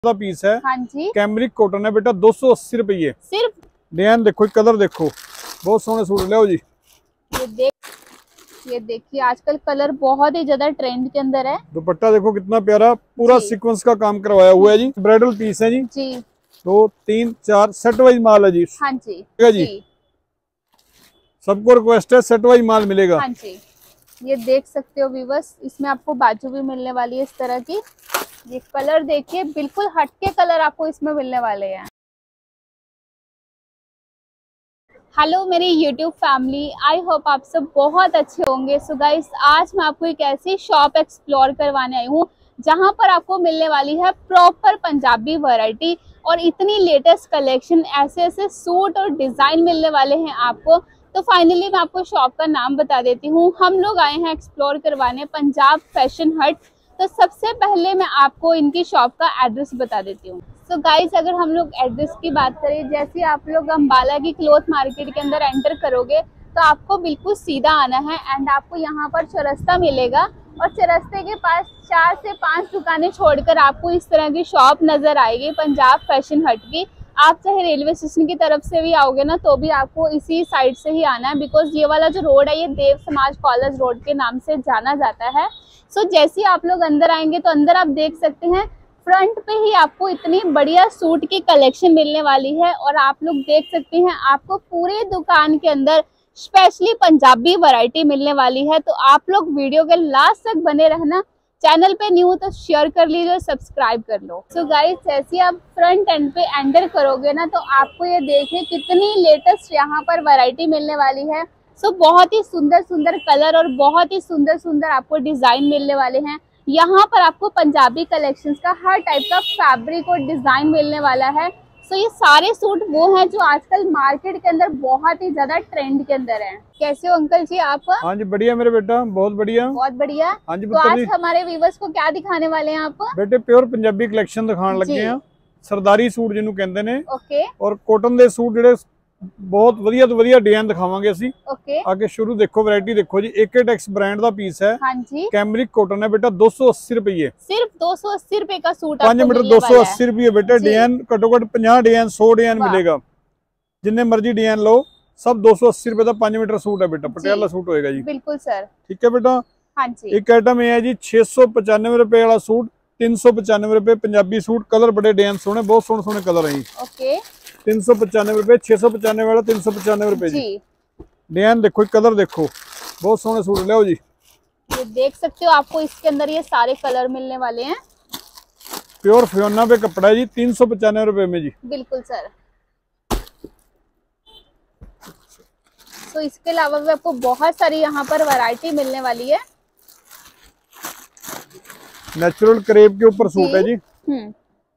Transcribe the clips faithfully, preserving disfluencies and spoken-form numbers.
का पीस है। हाँ जी, कैमरिक कॉटन है बेटा, दो सौ अस्सी रुपये सिर्फ। डिजाइन देखो, कलर देखो, बहुत सोने सूट ले जी। ये देख ये देखिए आजकल कलर बहुत ही ज्यादा ट्रेंड के अंदर है। दुपट्टा देखो कितना प्यारा, पूरा सीक्वेंस का काम करवाया हुआ है जी। ब्राइडल पीस है जी जी दो तीन चार सेट वाइज माल है जी। हाँ जी जी, जी। सबको रिक्वेस्ट है, सेट वाइज माल मिलेगा। हाँ जी, ये देख सकते हो व्यूअर्स, इसमें आपको बाजू भी मिलने वाली है इस तरह की। ये कलर देखिए, बिल्कुल हटके कलर आपको इसमें मिलने वाले हैं। हेलो मेरी यूट्यूब फैमिली, आई होप आप सब बहुत अच्छे होंगे। सो गाइस, आज मैं आपको एक ऐसी शॉप एक्सप्लोर करवाने आई हूँ जहाँ पर आपको मिलने वाली है प्रॉपर पंजाबी वैरायटी और इतनी लेटेस्ट कलेक्शन, ऐसे ऐसे सूट और डिज़ाइन मिलने वाले हैं आपको। तो फाइनली मैं आपको शॉप का नाम बता देती हूँ। हम लोग आए हैं एक्सप्लोर करवाने पंजाब फैशन हट। तो सबसे पहले मैं आपको इनकी शॉप का एड्रेस बता देती हूँ। तो गाइस, अगर हम लोग एड्रेस की बात करें, जैसे आप लोग अम्बाला की क्लॉथ मार्केट के अंदर एंटर करोगे तो आपको बिल्कुल सीधा आना है एंड आपको यहाँ पर चौरस्ता मिलेगा और चौरस्ते के पास चार से पांच दुकानें छोड़कर आपको इस तरह की शॉप नजर आएगी पंजाब फैशन हट की। आप चाहे रेलवे स्टेशन की तरफ से भी आओगे ना तो भी आपको इसी साइड से ही आना है, बिकॉज ये वाला जो रोड है ये देव समाज कॉलेज रोड के नाम से जाना जाता है। सो जैसे ही आप लोग अंदर आएंगे तो अंदर आप देख सकते हैं फ्रंट पे ही आपको इतनी बढ़िया सूट की कलेक्शन मिलने वाली है और आप लोग देख सकते हैं आपको पूरे दुकान के अंदर स्पेशली पंजाबी वैरायटी मिलने वाली है। तो आप लोग वीडियो के लास्ट तक बने रहना। चैनल पे न्यू तो शेयर कर लीजिए और सब्सक्राइब कर लो। सो गाइस, जैसे आप फ्रंट एंड पे एंटर करोगे ना तो आपको ये देखिए कितनी लेटेस्ट यहाँ पर वैरायटी मिलने वाली है। सो so, बहुत ही सुंदर सुंदर कलर और बहुत ही सुंदर सुंदर आपको डिजाइन मिलने वाले हैं। यहाँ पर आपको पंजाबी कलेक्शंस का हर टाइप का फैब्रिक और डिजाइन मिलने वाला है। सो so, ये सारे सूट वो हैं जो आजकल मार्केट के अंदर बहुत ही ज्यादा ट्रेंड के अंदर हैं। कैसे हो अंकल जी आप? हाँ जी बढ़िया मेरे बेटा, बहुत बढ़िया बहुत बढ़िया। हाँ जी। तो आज हमारे व्यूअर्स को क्या दिखाने वाले हैं आप? बेटे प्योर पंजाबी कलेक्शन दिखाने लगे हैं। सरदारी सूट जिन्हों कहते हैं। ओके। और कॉटन के सूट ਜਿਹੜੇ बहुत ਵਧੀਆ ਤੋਂ ਵਧੀਆ डिजाइन दिखावांगे ਅਸੀਂ। ओके। आगे शुरू देखो, वैरायटी देखो जी। एकेटेक्स ब्रांड का पीस है। हाँ जी। कैमरिक कॉटन है बेटा, दो सौ अस्सी रुपये सिर्फ दो सौ अस्सी रुपए का सूट पांच मीटर दो सौ अस्सी रुपये बेटा। डिजाइन घट्टो घट पचास डिजाइन सौ डिजाइन मिलेगा, जिन्ने मर्जी डिजाइन लो, सब दो सौ अस्सी रुपए का पांच मीटर सूट है बेटा। पटियाला सूट होएगा जी। बिल्कुल सर। ठीक है बेटा। हाँ जी। एक आइटम ये है जी छे सौ पचानवे रुपए वाला सूट, तीन सौ पचानवे रुपए पंजाबी सूट। कलर बड़े डिजाइन सोने, बहुत सोने सोने कलर है। ओके। तीन सौ पचानवे रुपए, छह सौ पचानवे वाला तीन सौ पचानवे रुपए जी। डिजाइन देखो, कलर देखो, बहुत सोने सूट ले जी। ये देख सकते हो आपको इसके अंदर ये सारे कलर मिलने वाले हैं। प्योर फियोना पे कपड़ा है जी, तीन सौ पचानवे रुपए में जी। बिल्कुल सर। तो इसके अलावा भी आपको बहुत सारी यहाँ पर वैरायटी मिलने वाली है। नेचुरल क्रेप के ऊपर सूट है जी। हम्म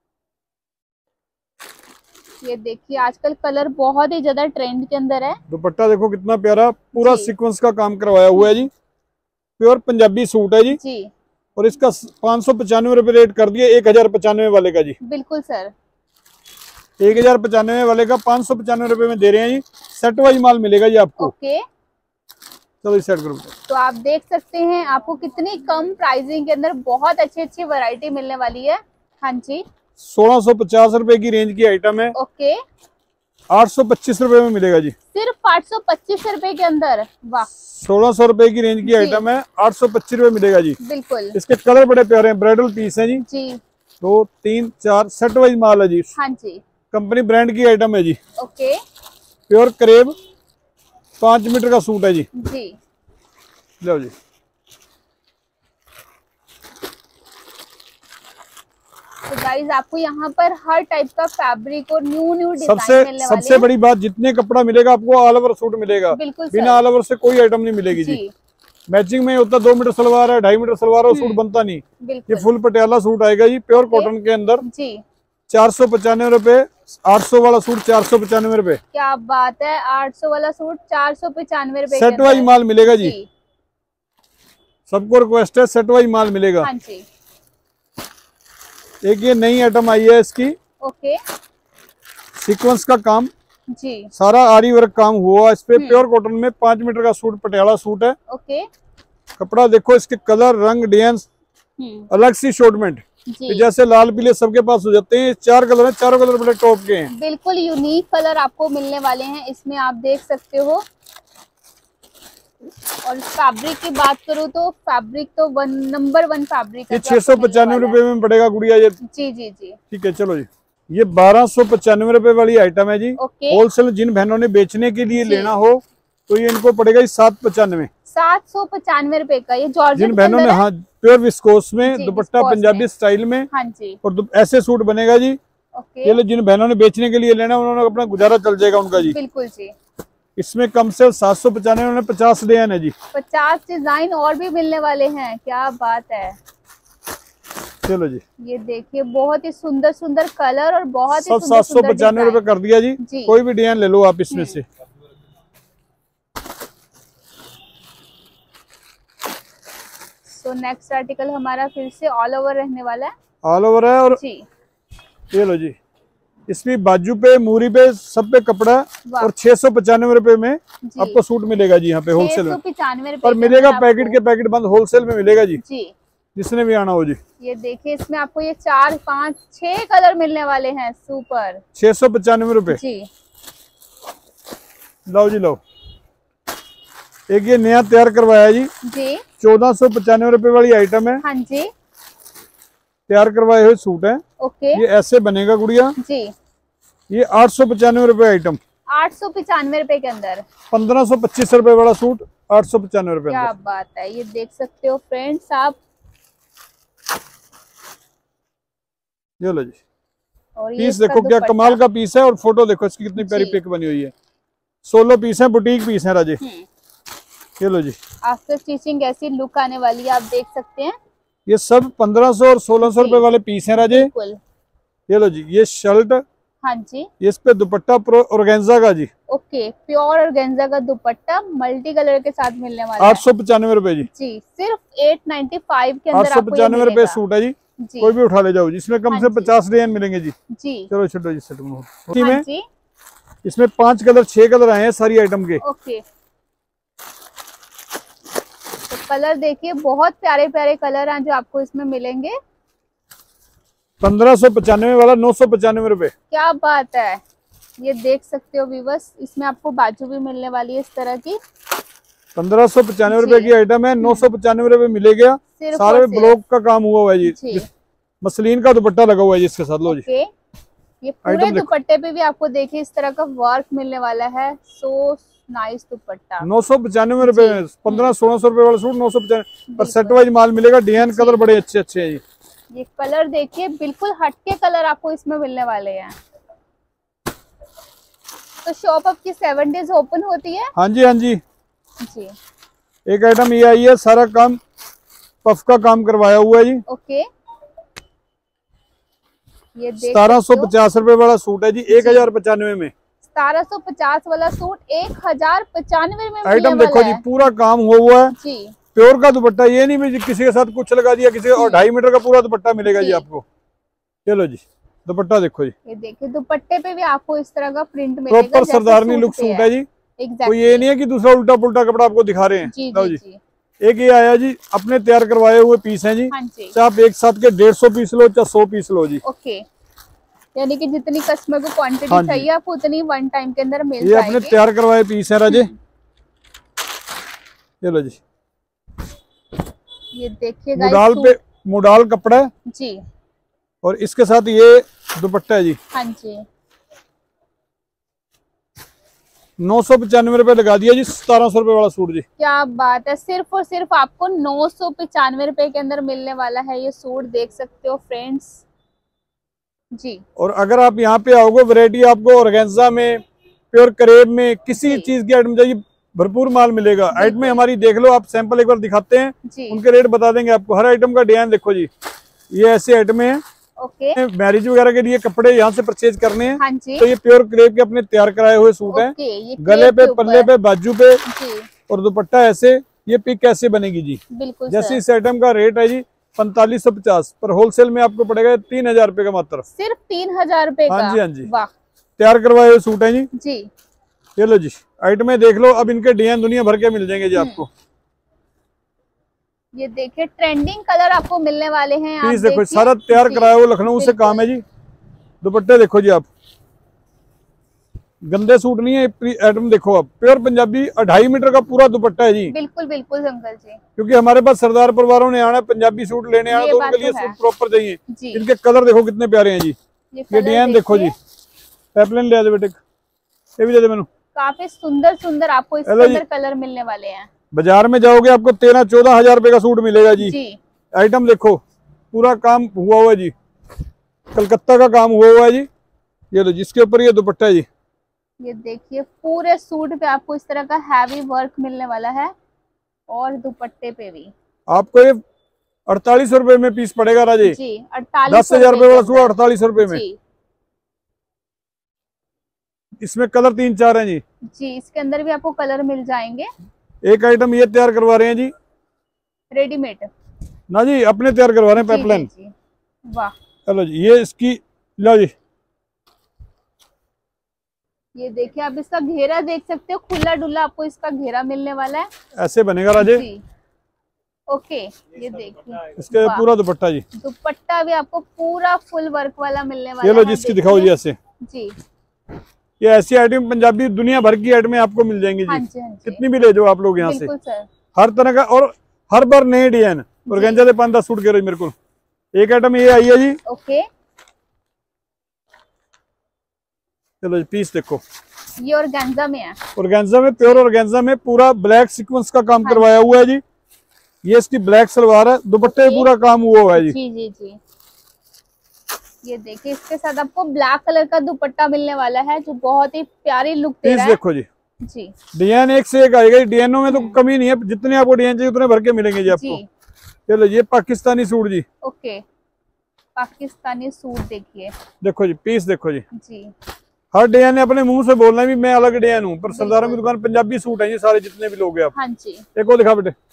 ये देखिए आजकल कलर बहुत ही ज्यादा ट्रेंड के अंदर है। दुपट्टा देखो कितना प्यारा, पूरा सीक्वेंस का काम करवाया हुआ है जी। प्योर पंजाबी सूट है जी जी। और इसका पाँच सौ पचानवे रुपए रेट कर दिया एक हजार पचानवे वाले का जी। बिल्कुल सर। एक हजार पचानवे वाले का पाँच सौ पचानवे रुपए में दे रहे हैं जी। सेट वाइज माल मिलेगा जी आपको। ओके। चलो इस सेट करो। तो आप देख सकते हैं आपको कितनी कम प्राइसिंग के अंदर बहुत अच्छी अच्छी वैरायटी मिलने वाली है। हाँ जी। सोलह सौ पचास रुपए की रेंज की आइटम है। ओके। आठ सौ पच्चीस रुपए में मिलेगा जी। सिर्फ आठ सौ पच्चीस रुपए के अंदर। वाह। सोलह सौ रुपए की रेंज की आइटम है, आठ सौ पच्चीस रुपए मिलेगा जी। बिल्कुल। इसके कलर बड़े प्यारे हैं, ब्राइडल पीस है जी। जी। दो तीन चार सेट वाइज माल है जी। हाँ जी। कंपनी ब्रांड की आइटम है जी। ओके। प्योर करेब पांच मीटर का सूट है जी। जी। लो जी। तो गाइस आपको यहाँ पर हर टाइप का फैब्रिक और न्यू न्यू डिजाइन सबसे मिलने सबसे वाले बड़ी बात, जितने कपड़ा मिलेगा आपको ऑल ओवर सूट मिलेगा। बिल्कुल बिना ऑल ओवर से कोई आइटम नहीं मिलेगी जी, जी। मैचिंग में होता दो मीटर सलवार है, ढाई मीटर सलवार है, सूट बनता नहीं। ये फुल पटियाला सूट आएगा जी, प्योर कॉटन के अंदर जी। चार सौ पचानवे रुपए। आठ सौ वाला सूट चार सौ पचानवे रुपए। क्या बात है, आठ सौ वाला सूट चार सौ पचानवे रुपए। सेट वाइज माल मिलेगा जी। सबको रिक्वेस्ट है, सेट वाइज माल मिलेगा। हाँ जी। एक ये नई आइटम आई है इसकी। ओके। सीक्वेंस का काम जी, सारा आरी वर्क काम हुआ इस पे। प्योर कॉटन में पांच मीटर का सूट, पटियाला सूट है। ओके। कपड़ा देखो, इसके कलर, रंग, डिजाइन अलग सी शॉर्टमेंट। कि जैसे लाल पीले सबके पास हो जाते हैं। चार कलर हैं, चारों कलर बड़े टॉप के हैं। बिल्कुल यूनिक कलर आपको मिलने वाले हैं इसमें, आप देख सकते हो। और फैब्रिक की बात करूँ तो फैब्रिक तो वन नंबर वन फैब्रिक है। ये छह सौ पचानवे रुपए में पड़ेगा गुड़िया ये। जी जी जी ठीक है, चलो जी। ये बारह सौ पचानवे रुपए वाली आइटम है जी। होलसेल जिन बहनों ने बेचने के लिए लेना हो तो ये इनको पड़ेगा सात पचानवे सात सौ पचानवे रुपए का। ये जॉर्जेट जिन बहनों ने, हाँ, प्योर विस्कोस में, दुपट्टा पंजाबी स्टाइल में। हाँ जी। और ऐसे सूट बनेगा जी। ये लो, जिन बहनों ने बेचने के लिए लेना उन्होंने अपना गुजारा चल जाएगा उनका जी। बिल्कुल जी। इसमें कम से सात सौ पचानवे उन्होंने पचास डिजाइन है जी। पचास डिजाइन और भी मिलने वाले हैं, क्या बात है। चलो जी, ये देखिए बहुत ही सुंदर सुंदर कलर और बहुत ही सब सात सौ पचानवे रुपए कर दिया जी, जी। कोई भी डिजाइन ले लो आप इसमें से। तो नेक्स्ट आर्टिकल हमारा फिर से ऑल ओवर रहने वाला है। ऑल ओवर है और जी। ये लो जी, इसमें बाजू पे, मूरी पे, सब पे कपड़ा और छह सौ पचानवे रुपए में आपको सूट मिलेगा जी। यहाँ पे होलसेल में और मिलेगा, पैकेट के पैकेट बंद होलसेल में मिलेगा जी, जी। जिसने भी आना हो जी। ये देखिए इसमें आपको ये चार पाँच छह कलर मिलने वाले हैं। सुपर। छह सौ पचानवे रुपए जी। लो जी लो। एक ये नया तैयार करवाया जी, जी। चौदह सौ पचानवे रुपए वाली आइटम है। हाँ जी। तैयार करवाए हुए सूट है। ओके। ये ऐसे बनेगा गुड़िया जी। ये आठ सौ पचानवे रुपए आइटम। आठ सौ पचानवे रुपए के अंदर पंद्रह सौ पच्चीस रुपए वाला सूट आठ सौ पचानवे रुपए। क्या बात है। ये देख सकते हो फ्रेंड्स आप। ये लो जी, और पीस देखो क्या कमाल का पीस है। और फोटो देखो इसकी कितनी प्यारी पिक बनी हुई है। सोलह पीस है, बुटीक पीस है राजे। ये लो जी, आफ्टर स्टिचिंग ऐसी लुक आने वाली है, आप देख सकते हैं। ये सब पंद्रह सौ और सोलह सौ रुपए वाले पीस हैं राजे। ये लो जी, ये शर्ट। हाँ जी। इस पे दुपट्टा ऑर्गेन्जा का जी। ओके, प्योर ऑर्गेन्जा का दुपट्टा मल्टी कलर के साथ मिलने वाला है। आठ सौ पचानवे रुपए जी। जी, सिर्फ एट नाइन्टी फाइव के अंदर आठ सौ पचानवे रुपए सूट है जी, जी। कोई भी उठा ले जाओ, जिसमें कम से पचास डिजाइन मिलेंगे जी। जी चलो छोटो जी, सेट में जी। इसमें पांच कलर छह कलर आए हैं सारी आइटम के। ओके, तो कलर देखिए बहुत प्यारे प्यारे कलर हैं जो आपको इसमें मिलेंगे। पंद्रह सौ पचानवे वाला नौ सौ पचानवे रुपए। क्या बात है। ये देख सकते हो व्यूअर्स, इसमें आपको बाजू भी मिलने वाली है इस तरह की। पंद्रह सौ पचानवे रुपए की आइटम है, नौ सौ पचानवे रुपए मिलेगा। सारे ब्लॉक का काम हुआ हुआ है जी, जी। मसलिन का दुपट्टा लगा हुआ है जिसके साथ। लो जी, ये पूरे दुपट्टे पे भी आपको देखिए इस तरह का वर्क मिलने वाला है। सो नाइस दुपट्टा। नौ सौ पचानवे रुपए में पंद्रह सोलह सौ रुपए वाला सूट नौ सौ पचानवे पर सेट वाइज माल मिलेगा। डिजाइन कलर बड़े अच्छे अच्छे हैं जी। ये कलर देखिए बिल्कुल हटके कलर आपको इसमें मिलने वाले हैं। तो शॉप आपकी सेवन डेज ओपन होती है? हाँ जी हाँ जी जी। एक आइटम ये आई है, सारा काम पफ का काम करवाया हुआ है जी। ओके, ये सतारह सौ पचास रुपए वाला सूट है जी, एक हजार पचानवे में। सतारह सौ पचास वाला सूट एक हजार पचानवे में आइटम देखो जी, पूरा काम हुआ हुआ है जी। प्योर का दुपट्टा, ये नहीं भी किसी के साथ कुछ लगा दिया किसी और ढाई मीटर का पूरा दुपट्टा मिलेगा जी, जी आपको। चलो जी, दुपट्टा देखो जी, ये देखिए दुपट्टे पे भी आपको इस तरह का प्रिंट मिलेगा। प्रॉपर सरदारनी लुक सूट है जी। तो ये नहीं है कि दूसरा उल्टा पुल्टा कपड़ा आपको दिखा रहे हैं। जी, जी, जी। एक ये आया जी, अपने तैयार करवाए हुए पीस हैं जी। चाहे आप एक साथ के डेढ़ सौ पीस लो चाहे सौ पीस लो जी। ओके, यानी कि जितनी कस्टमर को क्वांटिटी हाँ चाहिए आपको उतनी वन टाइम के अंदर मिल ये जाएगी। अपने तैयार करवाए पीस है राजे। ये लो जी, ये देखिए मुडाल पे मुडाल कपड़ा है जी, और इसके साथ ये दुपट्टा है जी। हाँ जी, नौ सौ पचानवे रुपए लगा दिया जी, सतारह सौ रुपए वाला सूट जी। क्या बात है, सिर्फ और सिर्फ आपको नौ सौ पचानवे रुपए के अंदर मिलने वाला है ये सूट, देख सकते हो फ्रेंड्स जी। और अगर आप यहाँ पे आओगे, वैरायटी आपको ऑर्गेन्जा में, प्योर करेब में, किसी चीज की आइटम चाहिए भरपूर माल मिलेगा। आइटम हमारी देख लो, आप सैंपल एक बार दिखाते हैं, उनके रेट बता देंगे आपको। हर आइटम का डिजाइन देखो जी, ये ऐसे आइटम है। ओके, मैरिज वगैरह के लिए कपड़े यहाँ से परचेज करने हैं। हाँ जी। तो ये प्योर क्रेप के अपने तैयार कराए हुए सूट हैं। गले पे, पल्ले पे, बाजू पे और दुपट्टा ऐसे। ये पिक कैसे बनेगी जी, बिल्कुल जैसे इस आइटम का रेट है जी पैंतालीस सौ पचास, पर होलसेल में आपको पड़ेगा तीन हजार रुपए का मात्र। सिर्फ तीन हजार रुपए का। हाँ जी हाँ जी, वाह, तैयार करवाए हुए सूट है जी। जी, ये लो जी, आइटम देख लो। अब इनके डिजाइन दुनिया भर के मिल जाएंगे जी आपको। ये देखिए ट्रेंडिंग कलर आपको मिलने वाले हैं। आप पीस देखो सारा तैयार कराया हुआ लखनऊ से काम है जी। दुपट्टे देखो जी आप, गंदे सूट नहीं है। आइटम देखो आप, प्योर पंजाबी अढ़ाई मीटर का पूरा दुपट्टा है जी। बिल्कुल बिल्कुल अंकल जी, क्योंकि हमारे पास सरदार परिवारों ने आना, पंजाबी सूट लेने आना, तो उनके लिए सूट प्रॉपर चाहिए। इनके कलर देखो कितने प्यारे हैं जी। ये डिजाइन देखो जी, पैपलिन ले दे बेटे, ये भी दे दे मैंने। काफी सुंदर सुंदर आपको इसके अंदर कलर मिलने वाले हैं। बाजार में जाओगे आपको तेरह चौदह हजार रुपए का सूट मिलेगा जी, जी। आइटम देखो पूरा काम हुआ हुआ है जी, कलकत्ता का काम हुआ हुआ है जी। ये लो जिसके ऊपर ये दुपट्टा है जी। ये देखिए पूरे सूट पे आपको इस तरह का हैवी वर्क मिलने वाला है और दुपट्टे पे भी आपको ये अड़तालीस रुपए में पीस पड़ेगा राजे जी। अड़तालीस दस हजार रुपए वाला सूट अड़तालीस रुपए में। इसमें कलर तीन चार हैं जी। जी इसके अंदर भी आपको कलर मिल जाएंगे। एक आइटम ये तैयार करवा रहे हैं जी, रेडीमेड ना जी, अपने तैयार करवा रहे हैं पैपलाइन। वाह चलो जी, ये इसकी लो जी। ये देखिए आप इसका घेरा देख सकते हो, खुला डुला आपको इसका घेरा मिलने वाला है। ऐसे बनेगा राजे। ओके ये देखिए इसके पूरा दुपट्टा जी। दुपट्टा भी आपको पूरा फुल वर्क वाला मिलने वाला है। ये लो जिसकी दिखाओ जी ऐसे जी। ये ऐसी आइटम पंजाबी दुनिया भर की आइटमें आपको मिल जाएंगी जी। हाँ जी, हाँ जी। कितनी भी ले जाओ आप लोग यहाँ से, हर तरह का और हर बार नए डिजाइन। ऑर्गेन्जा दे पांच दस सूट कह रहे मेरे को। एक आइटम ये आई है जी। ओके चलो जी, पीस देखो ये ऑर्गेन्जा में है। ऑर्गेन्जा में, प्योर ऑर्गेन्जा में पूरा ब्लैक सीक्वेंस का काम करवाया हुआ है जी। ये इसकी ब्लैक सलवार है, दुपट्टे पूरा काम हुआ हुआ है जी। जी जी जी ये देखिए इसके साथ आपको ब्लैक कलर का दुपट्टा मिलने वाला है जो बहुत ही प्यारी लुक दे रहा है। देखो जी जी डिजाइन एक से एक आएगा। डिजाइनों में तो कमी नहीं है, जितने आपको डिजाइन चाहिए उतने भर के मिलेंगे जी आपको। चलो ये पाकिस्तानी सूट जी। ओके पाकिस्तानी सूट देखिए, देखो जी पीस देखो जी। जी हर डिजाइन ने अपने मुंह से बोलना है भी मैं अलग डिजाइन हूँ, पर सरदारों की दुकान पंजाबी सूट है जी सारे जितने भी लोग हैं आप। हाँ जी एक और दिखा बेटे,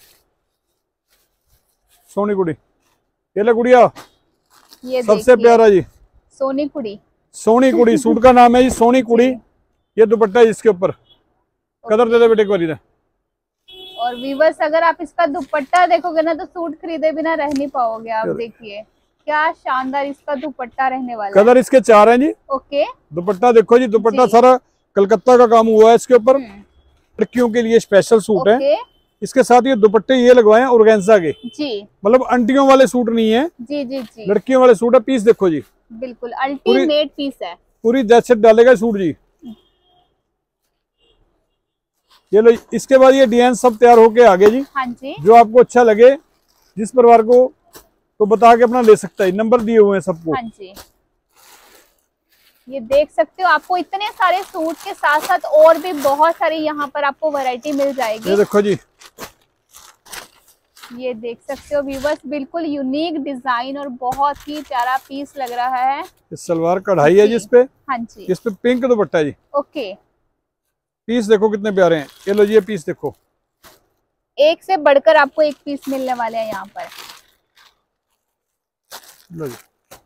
सोनी कुड़ी। ये ले गुड़िया, ये सबसे प्यारा जी सोनी कुड़ी। सोनी कुड़ी सूट का नाम है जी, सोनी कुड़ी। ये दुपट्टा है इसके ऊपर, कलर दे दे बेटे एक बार। और व्यूअर्स अगर आप इसका दुपट्टा देखोगे ना तो सूट खरीदे बिना रह नहीं पाओगे। आप देखिए क्या शानदार इसका दुपट्टा रहने वाला है। कलर इसके चार हैं जी। ओके दुपट्टा देखो जी, दुपट्टा सारा कलकत्ता का काम हुआ है इसके ऊपर। लड़कियों के लिए स्पेशल सूट है। इसके साथ ये दुपट्टे ये लगवाए हैं ऑर्गेन्जा के जी, मतलब अंटियों वाले सूट नहीं है जी जी जी, लड़कियों वाले सूट है। पीस देखो जी, बिल्कुल अल्टीमेट पीस है, पूरी दहशत डालेगा सूट जी। ये लो इसके बाद ये डिजाइन सब तैयार होके आगे जी। हाँ जी जो आपको अच्छा लगे जिस परिवार को तो बता के अपना ले सकता है, नंबर दिए हुए हैं सबको। हाँ जी ये देख सकते हो आपको इतने सारे सूट के साथ साथ और भी बहुत सारी यहाँ पर आपको वैरायटी मिल जाएगी। ये देखो जी, ये देख सकते हो व्यूअर्स बिल्कुल यूनिक डिजाइन और बहुत ही प्यारा पीस लग रहा है। इस सलवार कढ़ाई है जिसपे, हाँ जी इस पे पिंक दुपट्टा जी। ओके पीस देखो कितने प्यारे हैं। ये लो ये पीस देखो, एक से बढ़कर आपको एक पीस मिलने वाले हैं यहाँ पर। लो जी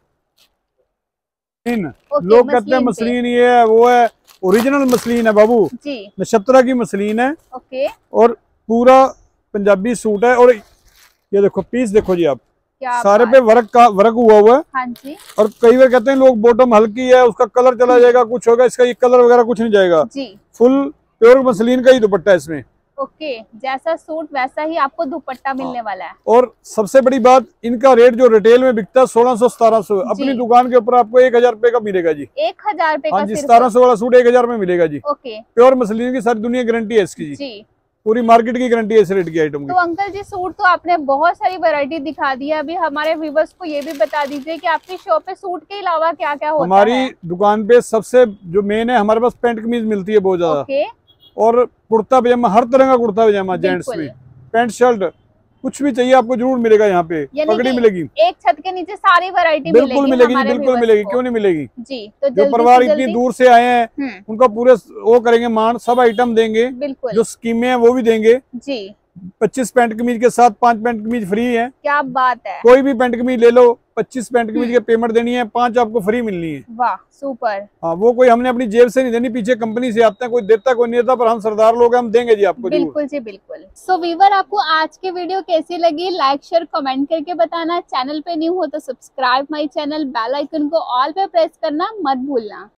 लोग कहते हैं मसलीन ये है वो है, ओरिजिनल मसलीन है बाबू जी, नक्षत्रा की मसलीन है। ओके और पूरा पंजाबी सूट है। और ये देखो पीस देखो जी आप, सारे पे वर्क का वर्क हुआ हुआ है। हाँ जी। और कई बार कहते हैं लोग बॉटम हल्की है उसका कलर चला जाएगा, कुछ होगा, इसका ये कलर वगैरह कुछ नहीं जाएगा जी। फुल प्योर मसलीन का ही दुपट्टा है इसमें। ओके जैसा सूट वैसा ही आपको दुपट्टा मिलने वाला है। और सबसे बड़ी बात इनका रेट जो रिटेल में बिकता है सोलह सौ सतारह सौ, अपनी दुकान के ऊपर आपको एक हजार रुपए का मिलेगा जी। एक हजार रुपए का सतारह सौ वाला सूट एक हजार में मिलेगा जी। ओके प्योर मसलीन की सारी दुनिया गारंटी है इसकी जी, पूरी मार्केट की गारंटी है इस रेट की आइटम की। तो अंकल जी सूट तो आपने बहुत सारी वैरायटी दिखा दी है, अभी हमारे व्यूवर्स को ये भी बता दीजिए कि आपकी शॉप पे सूट के अलावा क्या क्या होता हमारी है? दुकान पे सबसे जो मेन है हमारे पास पैंट कमीज मिलती है बहुत ज्यादा। ओके। और कुर्ता पजामा, हर तरह का कुर्ता पजामा जेंट्स में, पैंट शर्ट कुछ भी चाहिए आपको जरूर मिलेगा यहाँ पे। पगड़ी मिलेगी, एक छत के नीचे सारी वैरायटी बिल्कुल मिलेगी, बिल्कुल मिलेगी, क्यों नहीं मिलेगी जी। तो जो परिवार इतनी दूर से आए हैं उनका पूरे वो करेंगे मान, सब आइटम देंगे, जो स्कीमें हैं वो भी देंगे जी। पच्चीस पैंट कमीज के साथ पांच पैंट कमीज फ्री है। क्या बात है, कोई भी पैंट कमीज ले लो, पच्चीस पैंट कमीज के पेमेंट देनी है, पांच आपको फ्री मिलनी है। वाह सुपर। हाँ, वो कोई हमने अपनी जेब से नहीं देनी, पीछे कंपनी से आते हैं, कोई देता कोई नहीं देता, पर हम सरदार लोग हैं, हम देंगे जी आपको। बिल्कुल जी बिल्कुल। सो वीवर, आपको आज की वीडियो कैसी लगी लाइक शेयर कमेंट करके बताना। चैनल पे न्यू हो तो subscribe my channel, bell icon को ऑल पे प्रेस करना मत भूलना।